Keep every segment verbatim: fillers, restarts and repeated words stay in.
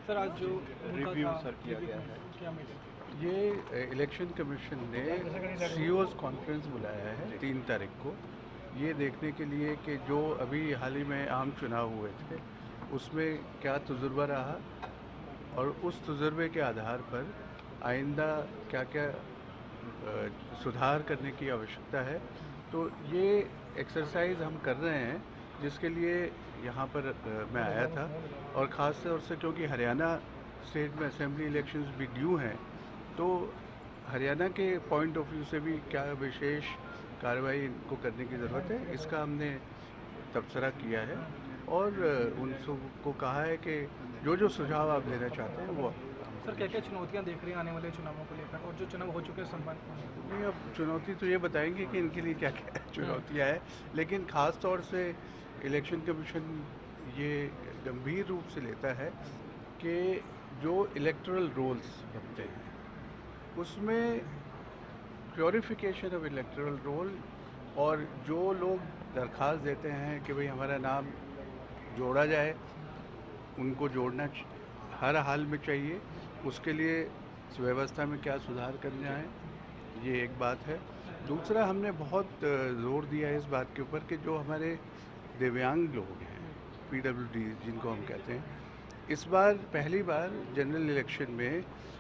Sir आज जो review sir किया गया है, क्या मीटिंग? ये इलेक्शन कमीशन ने सीओज कॉन्फ्रेंस बुलाया है तीन तारीख को, ये देखने के लिए कि जो अभी हाल ही में आम चुनाव हुए थे उसमें क्या तजुर्बा रहा और उस तजुर्बे के आधार पर आइंदा क्या क्या सुधार करने की आवश्यकता है। तो ये एक्सरसाइज हम कर रहे हैं, जिसके लिए यहाँ पर मैं आया था, और ख़ास तौर से क्योंकि हरियाणा स्टेट में असेंबली इलेक्शंस भी ड्यू हैं, तो हरियाणा के पॉइंट ऑफ व्यू से भी क्या विशेष कार्रवाई इनको करने की ज़रूरत है, इसका हमने तबसरा किया है और उन सबको कहा है कि जो जो सुझाव आप देना चाहते हैं वो। सर क्या क्या चुनौतियां देख रही हैं आने वाले चुनावों को लेकर, और जो चुनाव हो चुके हैं संबंध में? नहीं, अब चुनौती तो ये बताएंगे कि इनके लिए क्या क्या चुनौतियाँ हैं, लेकिन ख़ास तौर से इलेक्शन कमीशन ये गंभीर रूप से लेता है कि जो इलेक्टोरल रोल्स बनते हैं उसमें प्योरिफिकेशन ऑफ इलेक्टोरल रोल, और जो लोग दरख्वास्त देते हैं कि भाई हमारा नाम जोड़ा जाए, उनको जोड़ना हर हाल में चाहिए। उसके लिए व्यवस्था में क्या सुधार करना है, ये एक बात है। दूसरा, हमने बहुत ज़ोर दिया है इस बात के ऊपर कि जो हमारे दिव्यांग लोग हैं, पीडब्ल्यूडी जिनको हम कहते हैं, इस बार पहली बार जनरल इलेक्शन में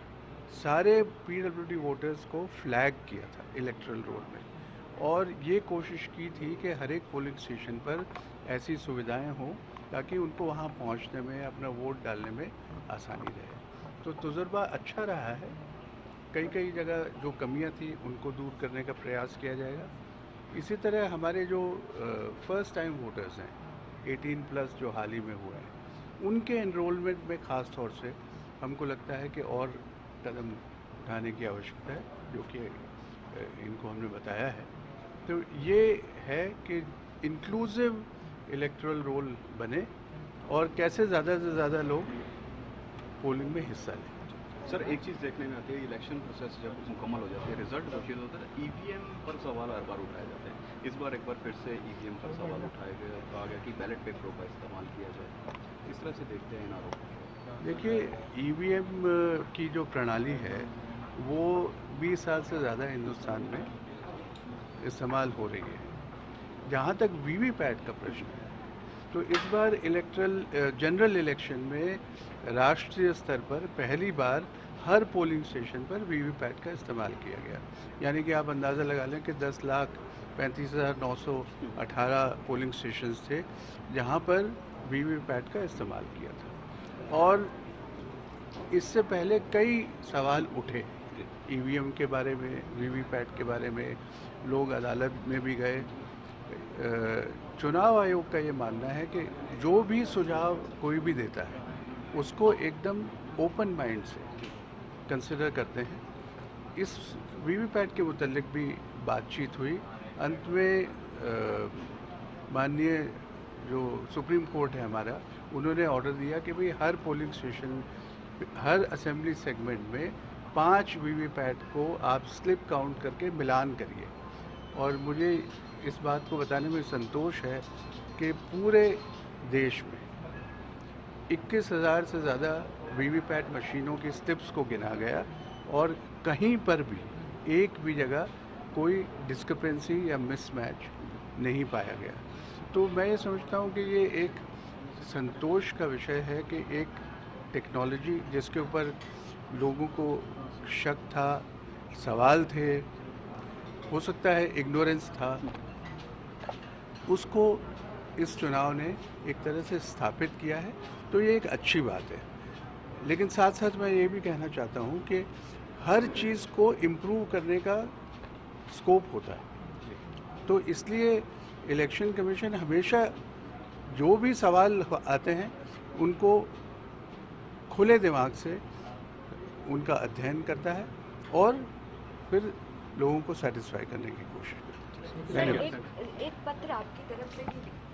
सारे पीडब्ल्यूडी वोटर्स को फ्लैग किया था इलेक्टोरल रोल में, और ये कोशिश की थी कि हर एक पोलिंग स्टेशन पर ऐसी सुविधाएं हों ताकि उनको वहाँ पहुँचने में, अपना वोट डालने में आसानी रहे। तो तजुर्बा अच्छा रहा है। कई कई जगह जो कमियां थी उनको दूर करने का प्रयास किया जाएगा। इसी तरह हमारे जो फर्स्ट टाइम वोटर्स हैं, अठारह प्लस जो हाल ही में हुआ है, उनके एनरोलमेंट में ख़ास तौर से हमको लगता है कि और कदम उठाने की आवश्यकता है, जो कि इनको हमने बताया है। तो ये है कि इंक्लूसिव इलेक्टोरल रोल बने और कैसे ज़्यादा से ज़्यादा लोग पोलिंग में हिस्सा लें। सर एक चीज़ देखने में आती है, इलेक्शन प्रोसेस जब मुकम्मल हो जाती है, रिजल्ट घोषित होता है, ईवीएम पर सवाल हर बार उठाए जाते हैं। इस बार एक बार फिर से ईवीएम पर सवाल उठाए गए और कहा गया कि बैलेट पेपरों का इस्तेमाल किया जाए। किस तरह से देखते हैं इन आरोपों? देखिए, ईवीएम की जो प्रणाली है वो बीस साल से ज़्यादा हिंदुस्तान में इस्तेमाल हो रही है। जहाँ तक वीवीपैट का प्रश्न है, तो इस बार इलेक्ट्रल जनरल इलेक्शन में राष्ट्रीय स्तर पर पहली बार हर पोलिंग स्टेशन पर वीवीपैट का इस्तेमाल किया गया। यानी कि आप अंदाज़ा लगा लें कि दस लाख पैंतीस हज़ार नौ सौ अठारह पोलिंग स्टेशंस थे जहाँ पर वीवीपैट का इस्तेमाल किया था। और इससे पहले कई सवाल उठे ईवीएम के बारे में, वीवीपैट के बारे में, लोग अदालत में भी गए। चुनाव आयोग का ये मानना है कि जो भी सुझाव कोई भी देता है उसको एकदम ओपन माइंड से कंसिडर करते हैं। इस वीवीपैट के मुतल्लिक भी बातचीत हुई। अंत में माननीय जो सुप्रीम कोर्ट है हमारा, उन्होंने ऑर्डर दिया कि भाई हर पोलिंग स्टेशन, हर असेंबली सेगमेंट में पाँच वीवीपैट को आप स्लिप काउंट करके मिलान करिए। और मुझे इस बात को बताने में संतोष है कि पूरे देश में इक्कीस हज़ार से ज़्यादा वीवीपैट मशीनों की स्लिप्स को गिना गया और कहीं पर भी एक भी जगह कोई डिस्क्रिपेंसी या मिसमैच नहीं पाया गया। तो मैं ये समझता हूँ कि ये एक संतोष का विषय है कि एक टेक्नोलॉजी जिसके ऊपर लोगों को शक था, सवाल थे, हो सकता है इग्नोरेंस था, उसको इस चुनाव ने एक तरह से स्थापित किया है। तो ये एक अच्छी बात है। लेकिन साथ साथ मैं ये भी कहना चाहता हूँ कि हर चीज़ को इम्प्रूव करने का स्कोप होता है। तो इसलिए इलेक्शन कमीशन हमेशा जो भी सवाल आते हैं उनको खुले दिमाग से उनका अध्ययन करता है और फिर लोगों को सेटिस्फाई करने की कोशिश करता है। एक, एक पत्र आपकी तरफ से